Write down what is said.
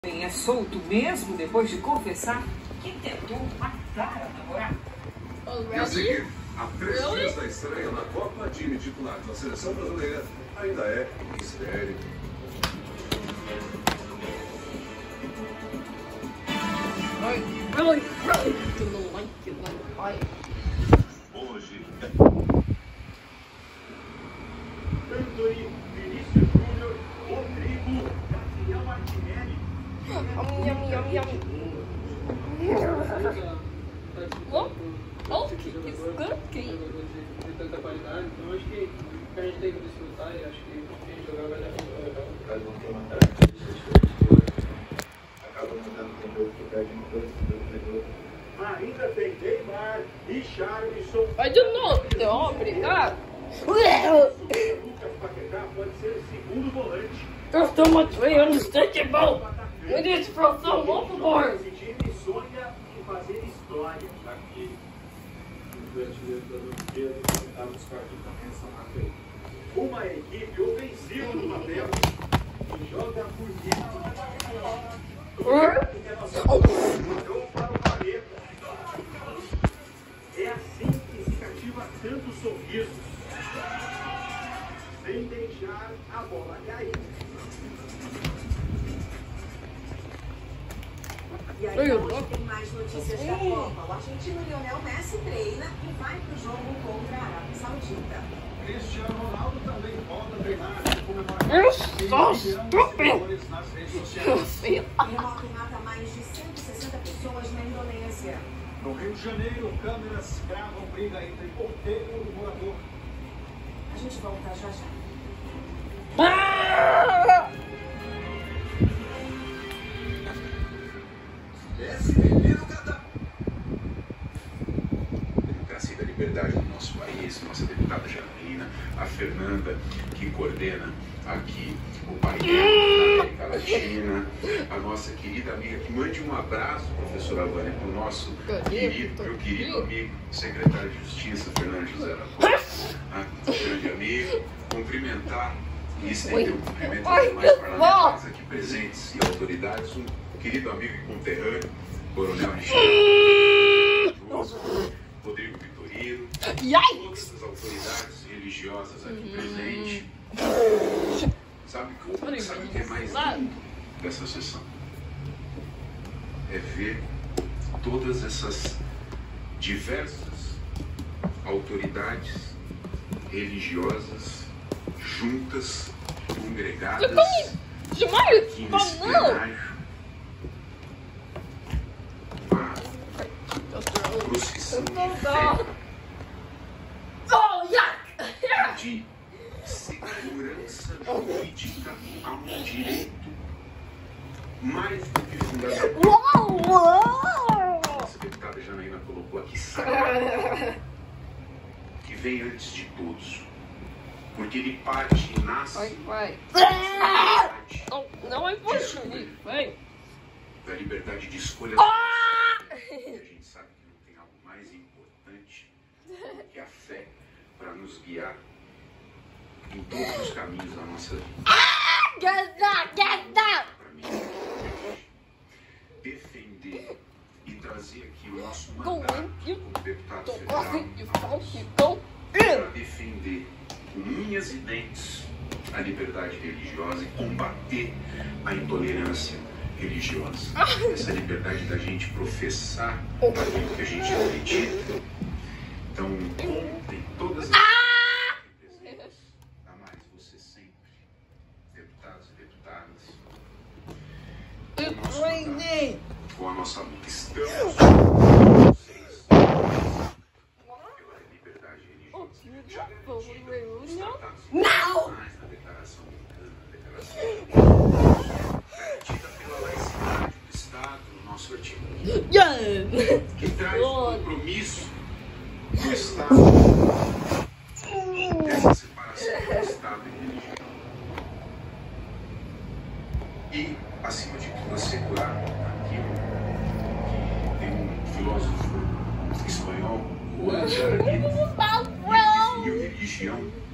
É solto mesmo depois de confessar que tentou matar a namorada. E a seguir, há 3 dias da estreia na Copa, time titular da seleção brasileira ainda é mistério. Really? Hoje, Anthony, Vinícius Júnior, Rodrigo, Gabriel Martinelli. Look, okay, it's cooking. De tanta qualidade, então acho que a gente tem que desfrutar e acho que quem jogar vai dar muito. Caso não tenha uma característica diferente de hoje, acaba mudando com o jogo que perde uma coisa, o jogo. Ainda tem Neymar e Charlison. I don't know, obrigado. Lucas Paquetá pode ser o segundo volante. There's so much we understand about. We need to throw some overboard. Esse time sonha em fazer história. Aqui, o artilheiro da Olimpíada, estava nos quartos também essa marca aí. Uma equipe ofensiva no papel que joga por dentro. Porque a nossa jogou para o planeta. É assim que se cativa tantos sorrisos, sem deixar a bola cair. E aí, hoje tem mais notícias da Copa. O argentino Lionel Messi treina e vai para o jogo contra a Arábia Saudita. Cristiano Ronaldo também volta a treinar e You're so stupid. nas redes sociais. Terremoto mata mais de 160 pessoas na Indonésia. No Rio de Janeiro, câmeras gravam briga entre porteiro e morador. A gente volta já já. Democracia da liberdade do nosso país, nossa deputada Janaína, a Fernanda, que coordena aqui o país da América Latina, a nossa querida amiga, que mande um abraço, professora Vânia, para o nosso meu querido amigo, secretário de Justiça, Fernando José Lacoste, grande amigo, cumprimentar e estender um cumprimento aos demais parlamentares aqui presentes e autoridades, um querido amigo e conterrâneo, Coronel Alexandre, Rodrigo Vitorino, todas as autoridades religiosas aqui presentes. Sabe o que é mais lindo dessa sessão? É ver todas essas diversas autoridades religiosas juntas, congregadas aqui nesse plenário. Procissão de fé, de segurança jurídica a um direito mais do que fundamental. Nossa deputada Janaína colocou aqui sagrado, que vem antes de todos, porque ele parte e nasce Não é importante, vai. da liberdade de escolha. E a gente sabe que não tem algo mais importante que a fé para nos guiar em todos os caminhos da nossa vida. Para mim, defender e trazer aqui o nosso mandato como deputado federal para defender com unhas e dentes a liberdade religiosa e combater a intolerância religiosa. Essa liberdade da gente professar aquilo que a gente acredita. Então, contem todas as presentes. Damares, você sempre, deputados e deputadas, com a nossa luta, estamos com vocês pela liberdade religiosa. Já garantido nos tratados internacionais, na Declaração Americana, garantida pela laicidade do Estado, no nosso artigo 1, que traz o compromisso do Estado dessa separação do Estado e religião. E, acima de tudo, assegurar aquilo que tem um filósofo espanhol, o definiu religião